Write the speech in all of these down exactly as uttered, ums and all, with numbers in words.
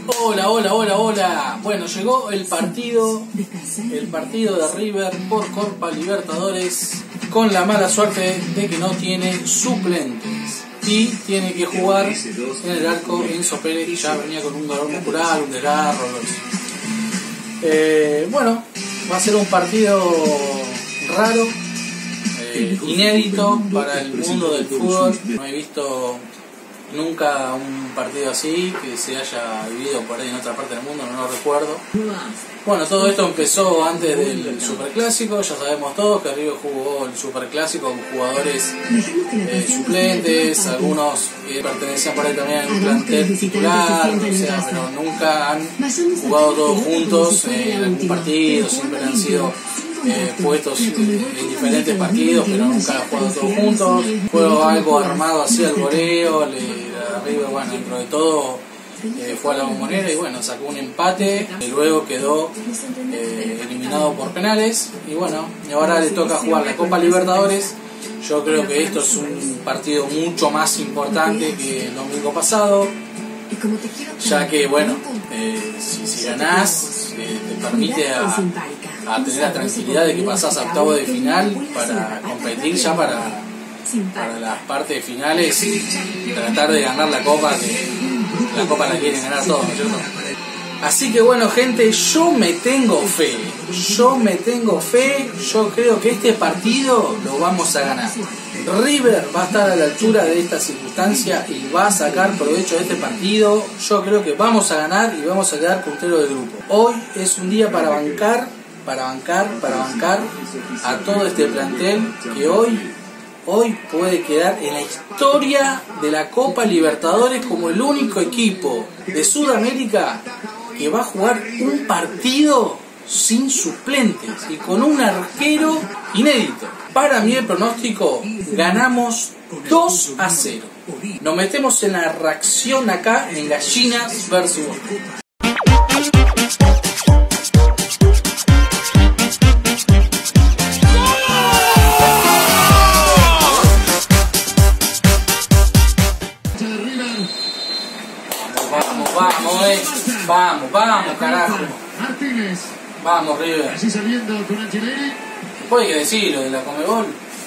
Hola, hola, hola, hola. Bueno, llegó el partido, el partido de River por Copa Libertadores, con la mala suerte de que no tiene suplentes y tiene que jugar en el arco Enzo Pérez, y ya venía con un dolor muscular, un desgarro. Eh, bueno, va a ser un partido raro, eh, inédito para el mundo del fútbol. No he visto nunca un partido así que se haya vivido por ahí en otra parte del mundo, no lo recuerdo. Bueno, todo esto empezó antes del Superclásico. Ya sabemos todos que River jugó el Superclásico con jugadores eh, suplentes, algunos que pertenecían por ahí también a un plantel titular, o sea, pero nunca han jugado todos juntos eh, en algún partido, siempre han sido Eh, puestos en diferentes partidos, pero nunca han jugado todos juntos. Fue algo armado así al goleo, le, arriba, bueno, dentro de todo eh, fue a la Bombonera y bueno, sacó un empate, y luego quedó eh, eliminado por penales, y bueno, y ahora le toca jugar la Copa Libertadores. Yo creo que esto es un partido mucho más importante que el domingo pasado, ya que bueno, eh, si, si ganás eh, te permite a, a tener la tranquilidad de que pasás a octavo de final para competir ya para, para las partes finales, tratar de ganar la copa, que la copa la quieren ganar todos, ¿no es cierto? Así que bueno, gente, yo me tengo fe, yo me tengo fe, yo creo que este partido lo vamos a ganar. River va a estar a la altura de esta circunstancia y va a sacar provecho de este partido. Yo creo que vamos a ganar y vamos a quedar puntero del grupo. Hoy es un día para bancar, para bancar, para bancar a todo este plantel que hoy, hoy puede quedar en la historia de la Copa Libertadores como el único equipo de Sudamérica que va a jugar un partido sin suplentes y con un arquero inédito. Para mí el pronóstico, ganamos dos a cero. Nos metemos en la reacción acá en Gallinas versus Vamos, vamos, eh. Vamos, vamos, carajo. Vamos, River. Así saliendo con Angeleri. Después hay que decirlo de la Conmebol.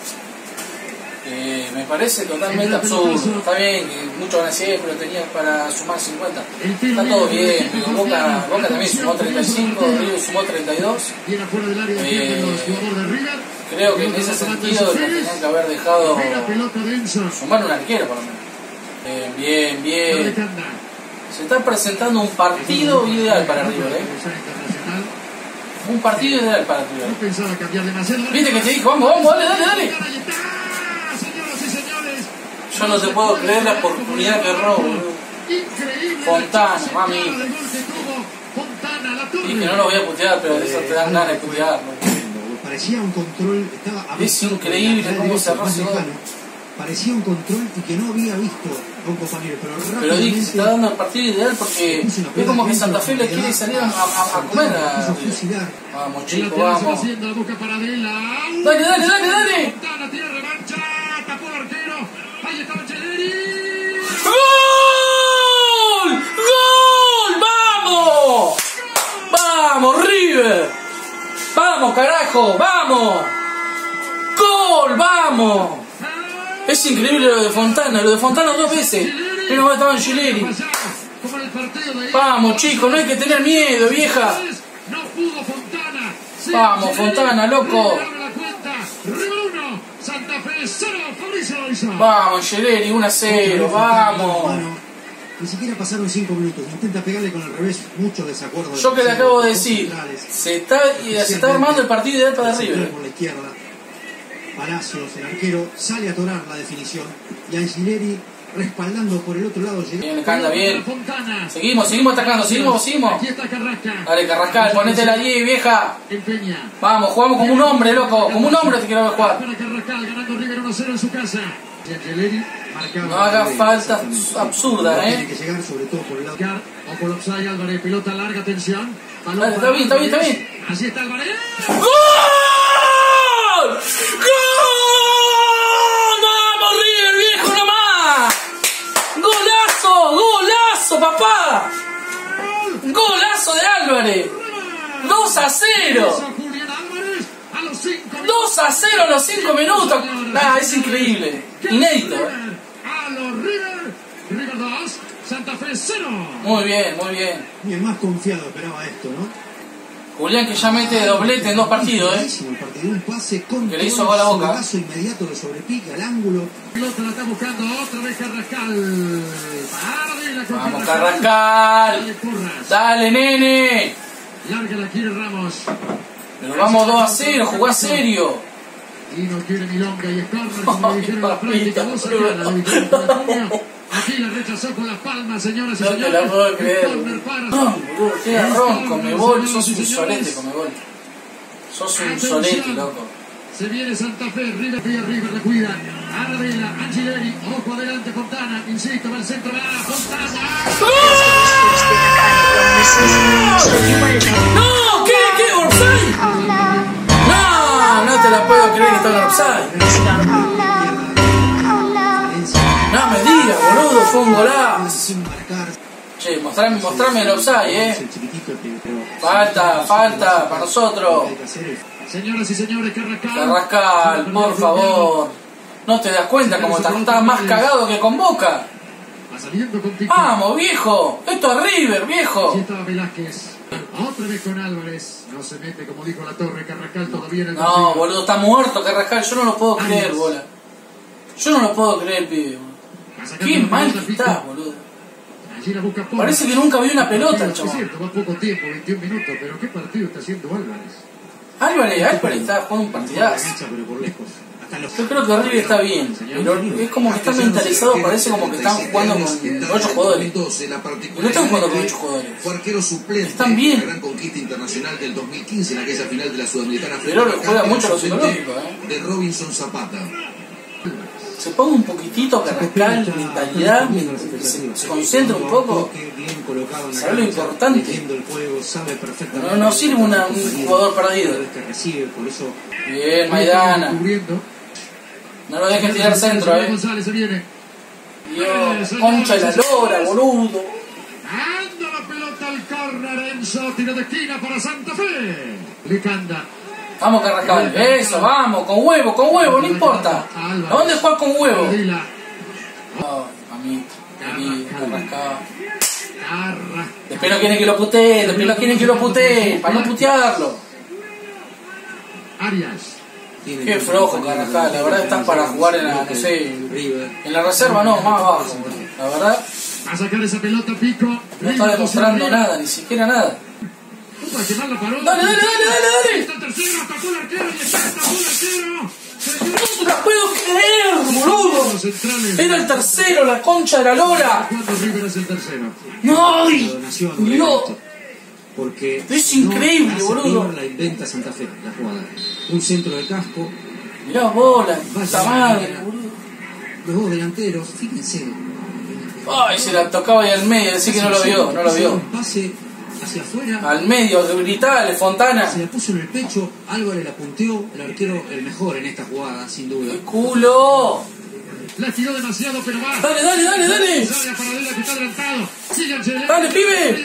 Eh, me parece totalmente absurdo. Está bien que muchos van a decir, pero tenía para sumar cincuenta. Está todo bien, pero Boca, Boca también sumó treinta y cinco, River sumó treinta y dos. Eh, creo que en ese sentido nos tenían que haber dejado sumar un arquero por lo menos. Eh, bien, bien. Se está presentando un partido ideal para River, ¿eh? Un partido ideal para River. Viste que te dijo, vamos, vamos, dale, dale, dale. Yo no te puedo creer la oportunidad que robo. Fontana, mami. Y que no lo voy a putear, pero eso te dan ganas de putear. Parecía un control. Es increíble cómo se arrasó. Parecía un control y que no había visto a un compañero, pero rápidamente... Pero dije, se está dando el partido ideal porque es como que Santa Fe le quiere salir a, a, a comer a... Vamos, chicos, vamos. Dale, dale, dale, dale. ¡Gol! ¡Gol! ¡Vamos! ¡Vamos, River! ¡Vamos, carajo! ¡Vamos! ¡Gol! ¡Vamos! Es increíble lo de Fontana, lo de Fontana dos veces. Pero no estaba en Angeleri. Vamos, chicos, no hay que tener miedo, vieja. Vamos, Fontana, loco. Vamos, Angeleri, uno a cero, vamos. Ni siquiera pasaron cinco minutos. Intenta pegarle con el revés, muchos desacuerdos. Yo que le acabo de decir, se está, se está armando el partido ideal para River. Por la izquierda. Palacios, el arquero, sale a atorar la definición y Angeleri respaldando por el otro lado. Bien, anda bien. Seguimos, seguimos atacando, seguimos, seguimos. Dale, Carrascal, ponete la diez, vieja. Vamos, jugamos como un hombre, loco. Como un hombre te quiero ver jugar. No haga falta absurda, eh. Tiene que llegar sobre todo por el lado. O por Oxlade Álvarez, pelota larga, tensión. Dale, está bien, está bien, está bien. Así está Álvarez. ¡Gol! ¡Gol! ¡Vamos, River, viejo nomás! ¡Golazo! ¡Golazo, papá! golazo de Álvarez. dos a cero. dos a cero a los cinco minutos. Nah, es increíble. Inédito. A los River. River dos, Santa Fe cero. Muy bien, muy bien. Y el más confiado esperaba esto, ¿no? Julián que ya mete doblete en dos partidos, ¿eh? El partido, un pase con que le hizo gol a Boca. paso inmediato de sobrepica al ángulo. Pelota la está buscando otra vez Carrascal. Vamos Carrascal. Dale, nene. Larga la quiere Ramos. Pero vamos dos a cero, jugá serio. Y no quiere milonga y es córner, como le dijeron en la práctica. Vos sacala, la victoria para Antonio. Aquí la rechazó con las palmas, señoras y no señores. No te la puedo creer. No, qué garrón, Conmebol. Sos un solete, Conmebol. Sos un solete, loco. Se viene Santa Fe, River, River, River la cuida. Arabella, Angileri, ojo adelante, Fontana. Insisto, va al centro, va Fontana. ¡No! ¿Qué? ¿Qué? ¿Offside? No, no te la puedo creer que está en offside. No me digas, boludo, fue un golazo. Che, mostrame, mostrame el offside, eh. Falta, falta, para nosotros. Señoras y señores, Carrascal. Carrascal, por favor. ¿No te das cuenta cómo estás más cagado que con Boca? Vamos, viejo. Esto es River, viejo. Aquí estaba Velázquez. Otra vez con Álvarez. No se mete, como dijo la Torre. Carrascal todavía en el partido. No, boludo, está muerto Carrascal. Yo no lo puedo creer, bola. Yo no lo puedo creer, pibe. Qué mal que estás, boludo. Parece que nunca vio una pelota el chabón. Es cierto, va poco tiempo, veintiún minutos. Pero ¿qué partido está haciendo Álvarez? Álvarez, Álvarez está jugando un partidazo. Yo creo que River está bien, pero es como que está mentalizado, parece como que están jugando con ocho jugadores. Y no están jugando con ocho jugadores. Fue arquero suplente. Están bien. La gran conquista internacional del dos mil quince en aquella final de la Sudamericana. Pero lo juega mucho lo psicológico, ¿eh? De Robinson Zapata. Se ponga un poquitito Carrascal, mentalidad, se, se concentra un poco, sabe lo importante. No, no sirve una, un jugador perdido. Bien, Maidana. No lo dejes tirar centro, eh. Dios, concha de la lora, boludo. Anda la pelota al córner, Enzo, tiro de esquina para Santa Fe. Licanda. Vamos Carrascal, eso, vamos, con huevo, con huevo, no importa. ¿A dónde juegas con huevo? Ay, mamita, querido, Carrascal. Después no quieren que lo putee, después no quieren que lo putee, para no putearlo. Arias. Qué flojo Carrascal, la verdad estás para jugar en la, no sé, en la reserva no, más abajo, la verdad. A sacar esa pelota, Pico. No está demostrando nada, ni siquiera nada. Dale, dale, dale, dale, dale. Está el tercero, tapó el arquero y está tapó el arquero. No te la puedo creer, boludo. Era el tercero, la concha de la lora. ¿Cuándo River es el tercero? No, Dios. Porque es increíble, no boludo. La inventa Santa Fe, la jugada. Un centro de casco. Mirá bola, puta madre, boludo. Los dos delanteros, fíjense. Ay, se la tocaba ahí al medio, decía que no lo vio, no lo vio. Un pase hacia afuera. Al medio, gritale, Fontana. Se la puso en el pecho, Álvarez la punteó, el arquero el mejor en esta jugada, sin duda. ¡Qué culo! La estiró demasiado, pero va. Dale, dale, dale, dale. Dale, pibe.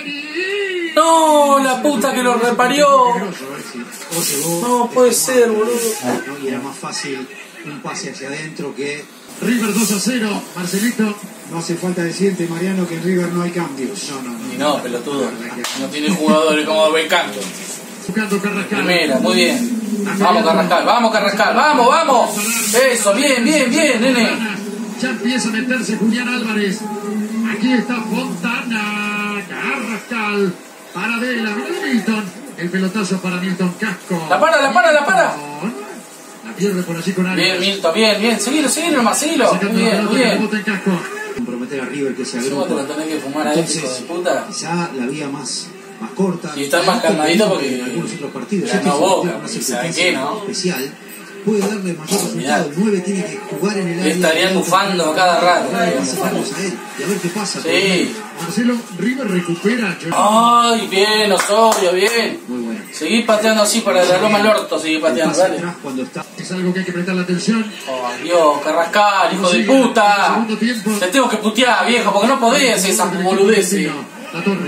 No, la puta que lo reparió. No puede ser, boludo. Y era más fácil un pase hacia adentro que River dos a cero, Marcelito. No hace falta decirte, Mariano, que en River no hay cambios. No, no, no. Y no, pelotudo. No tiene jugadores como Becanto. Buscando Carrascal. Primera, muy bien. Vamos Carrascal, vamos Carrascal, vamos, vamos. Eso, bien, bien, bien, nene. Ya empieza a meterse Julián Álvarez. Aquí está Fontana. Carrascal. Para Vela, Milton. El pelotazo para Milton Casco. La para, la para, la para. La pierde por allí con Arias. Bien, Milton, bien, bien. Seguilo, seguilo, Marcelo. Muy bien, muy bien. Comprometer a River que se agrupa. Te lo tenés que fumar a este hijo de puta. Quizá la vía más, más corta. Y está más calmadito porque en algunos otros partidos. Ya no Boca, ¿sabes qué, no? Especial. Puede darle mayor resultado. El nueve tiene que jugar en el área. Estarían bufando a cada rato. Vamos a él y a ver qué pasa. Sí. Marcelo, River recupera. Ay, bien, Osorio, bien. Muy bueno. Seguí pateando así para la loma al orto, seguí pateando, dale. Es algo que hay que prestarle atención. Oh, Dios, Carrascal, hijo de puta. Te tengo que putear, viejo, porque no podés hacer esas boludeces. La Torre.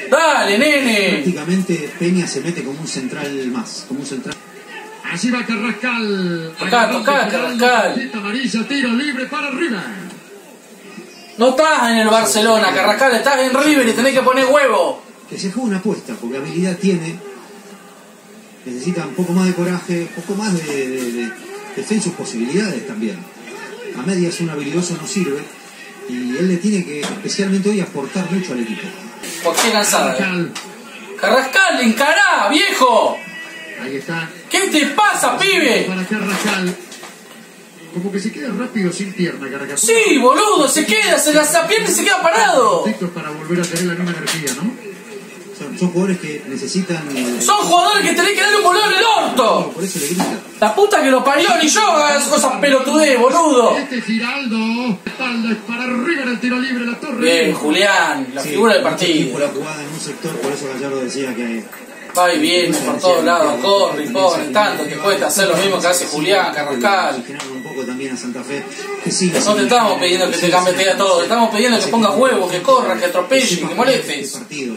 Dale, nene. Prácticamente Peña se mete como un central más, como un central. Así va Carrascal. Tocá, tocá, Carrascal. Amarilla, tiro libre para River. No estás en el Barcelona, Carrascal, estás en River y tenés que poner huevo. Que se juega una apuesta, porque habilidad tiene. Necesita un poco más de coraje, un poco más de, de, de, de fe en sus posibilidades también. A medias un habilidoso no sirve. Y él le tiene que, especialmente hoy, aportar mucho al equipo. ¿Por qué cansada? Carrascal. Carrascal, encará, viejo. Ahí está. ¿Qué te pasa, pibe? Para Carrascal. Como que se queda rápido sin pierna, Carrascal. Sí, boludo, se queda, se la pierna y se queda parado. Para volver a tener la misma energía, ¿no? Son, son jugadores que necesitan... Eh, Son jugadores que tenés que darle un bolón en el orto. por eso le grita. La puta que lo parió, ni yo hago esas cosas pelotudez, boludo. Este Giraldo. Espalda es para River, el tiro libre, la torre. Bien, Julián, la Sí, figura del mucho partido. tiempo la jugada en un sector, por eso Gallardo decía que... Va y viene por todos lados, corre y pone tanto que puede hacer lo mismo que hace Julián, Carrascal. Oxigenaron un poco también a Santa Fe. Que siga, No te estamos pidiendo que te cambie a todo, te estamos pidiendo que pongas huevos, que corras, que atropelles, que molestes. Partido.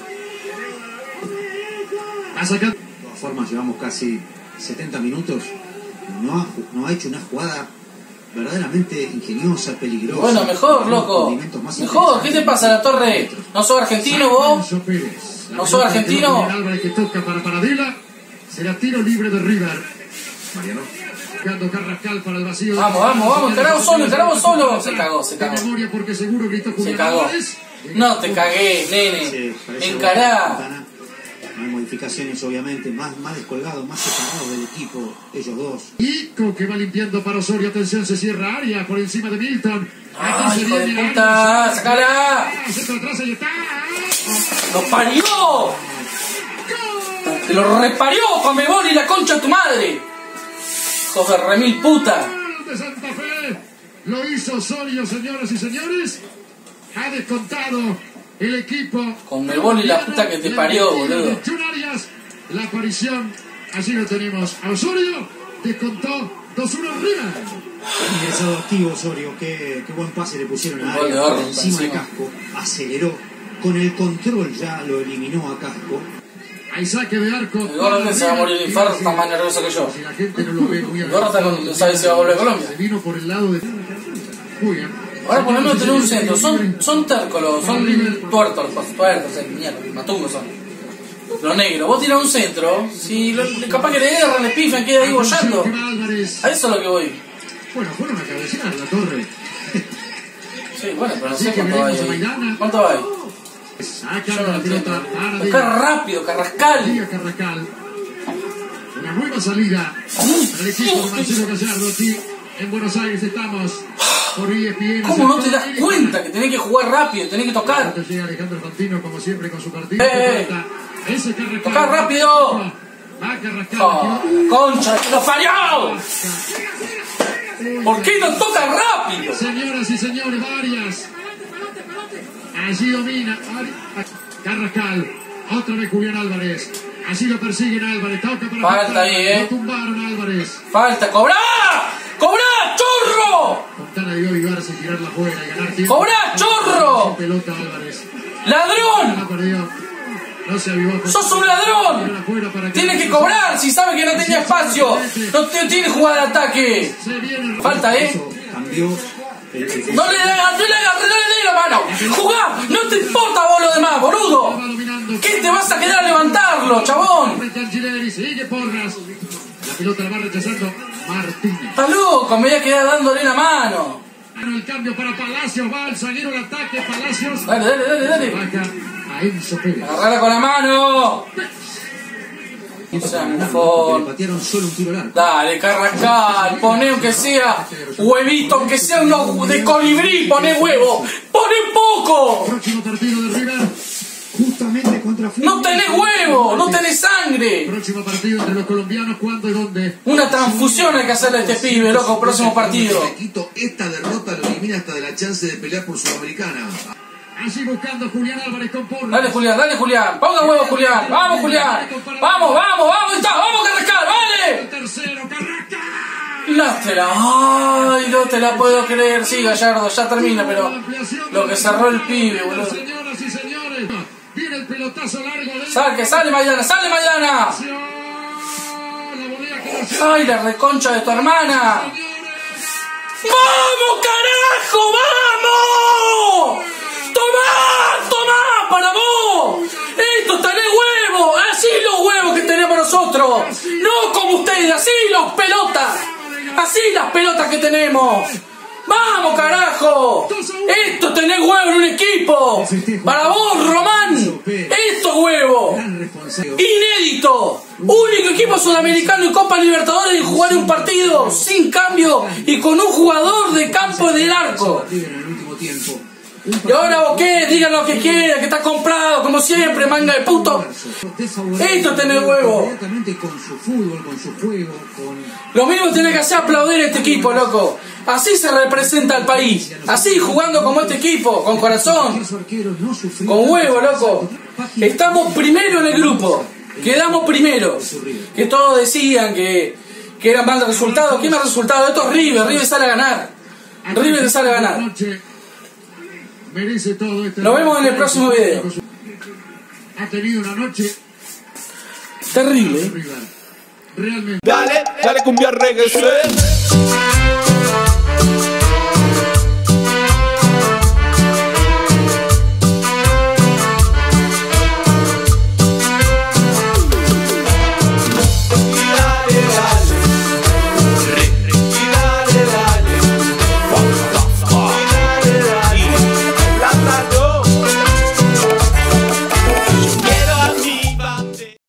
A sacar. De todas formas, llevamos casi setenta minutos. No ha, no ha hecho una jugada verdaderamente ingeniosa, peligrosa. Bueno, mejor, loco. Mejor, ¿qué te pasa, La Torre? ¿No sos argentino vos? ¿No sos argentino? Álvarez que toca para Paradela. Será tiro libre de River. Mariano. Buscando Carrascal para el vacío. Vamos, vamos, vamos, encaramos solo, encaramos solo. Se cagó, se cagó. De memoria porque seguro gritó Se Julián cagó. Álvarez. No te cagué, nene. Sí, parece Encará. Fontana. No hay modificaciones, obviamente. Más, más descolgados, más separados del equipo, ellos dos. Ico que va limpiando para Osorio. Atención, se cierra área por encima de Milton. ¡Ay, hijo de puta! ¡Sacala! Centro atrás, ahí está. ¡Lo parió! ¡Te lo reparió, Conmebol y la concha de tu madre! ¡Sos de remil puta! De Santa Fe. Lo hizo Osorio, señoras y señores. Ha descontado el equipo. Conmebol y la puta que te parió, boludo. Arias, la aparición. Así lo tenemos. A Osorio descontó dos uno River. Ingresado activo Osorio, qué, qué buen pase le pusieron a Gol de área, Orban, por encima de encima. Casco, aceleró, con el control ya lo eliminó a Casco. Hay saque de arco. El gordo que se va a morir de infarto está más nervioso que yo. Si la gente no lo ve muy El gordo está con, no sabe si va a volver a Colombia. Se vino por el lado de. Muy bien. Ahora por lo menos tenés un centro, son, son tércolos, son tuertos, pues, tuertos, eh, mierda, matungos son. Los negros, vos tirás un centro, si lo, capaz que le erran, le pifan, queda ahí bollando. Álvarez. A eso es lo que voy. Bueno, fueron a cabecear la torre. Sí, bueno, pero no sé cuánto hay ahí. ¿Cuánto hay? Saca Yo no la lo pelota entiendo. para Busca de. rápido, Carrascal. Liga Carrascal. Una nueva salida para el equipo de Marcelo Gallardo aquí en Buenos Aires. Estamos por E S P N. ¿Cómo no te das cuenta que tenés que jugar rápido, tenés que tocar? Ahora llega Alejandro Fantino como siempre con su partido. ¡Eh! Ese Carrascal. ¡Tocar rápido! Va Carrascal. Oh, ¡concha, que lo falló! ¿Por qué no toca rápido? Señoras y señores, varias. Allí domina Ari- Carrascal. Otra vez Julián Álvarez. Así lo persiguen Álvarez. Toca para Falta Fontana. ahí, ¿eh? Lo tumbaron a Álvarez. Falta, cobrá, cobrá, chorro, Fontana debió avivarse y tirarla fuera y ganar tiempo. cobrá, chorro, Sin pelota Álvarez. ladrón, La perdió. No se avivó. sos un ladrón. Tienes que cobrar si sabe que no tenía espacio. No te- tiene jugada de ataque. Se viene. Falta, ¿eh? Eso cambió. El, el- No le da, no le da, no le dé la mano. Jugá, no te importa vos lo demás, boludo. Va dominando. ¿Qué te vas a quedar a levantarlo, chabón? Frente al Gileri, sigue Porras. La pelota la va rechazando Martínez. Estás loco, me voy a quedar dándole la mano. El cambio para Palacios, va al zaguero al ataque, Palacios. Dale, dale, dale, dale. Baja a Enzo Pérez. Agarrala con la mano. le Sanford. patearon solo un tiro largo. Dale, Carrascal, poné aunque sea huevito, aunque sea uno de colibrí, poné huevo, poné poco. Próximo partido de River. Justamente contra Fluminense. No tenés huevo, no tenés sangre. Próximo partido entre los colombianos, ¿cuándo y dónde? Una transfusión hay que hacerle a este pibe, loco, próximo partido. Quito, esta derrota lo elimina hasta de la chance de pelear por Sudamericana. Así buscando Julián Álvarez con Porras. Dale, Julián, dale, Julián, ponga huevo, Julián, vamos, Julián, vamos, vamos, vamos, ahí está, vamos, Carrascal, El vale. tercero, Carrascal. No te la, ay, no te la puedo creer, sí, Gallardo, ya termina, pero lo que cerró el pibe, boludo. Señoras y señores, viene el pelotón. pelotazo largo de... Sal, que sale Maidana, sale Maidana. La volea que nació. Ay, la reconcha de tu hermana. ¡Vamos, carajo! ¡Vamos! ¡Tomá! ¡Tomá! ¡Para vos! ¡Esto tenés huevos! ¡Así los huevos que tenemos nosotros! ¡No como ustedes! ¡Así los pelotas! ¡Así las pelotas que tenemos! ¡Vamos, carajo! ¡Esto tenés huevo en un equipo! ¡Para vos, Román! ¡Esto huevo! ¡Inédito! Único equipo sudamericano en Copa Libertadores en jugar un partido sin cambio y con un jugador de campo del arco. Y ahora vos qué, digan lo que quieran, que está comprado, como siempre, manga de puto. Esto tenés huevo. Lo mismo tenés que hacer aplaudir a este equipo, loco. Así se representa al país. Así, jugando como este equipo, con corazón, con huevo, loco. Estamos primero en el grupo. Quedamos primero. Que todos decían que, que eran malos resultados. ¿Qué más resultados? Esto es River. River sale a ganar. River sale a ganar. Merece todo este. Nos vemos en el próximo video. Ha tenido una noche terrible. realmente. Dale, dale cumbia reggae.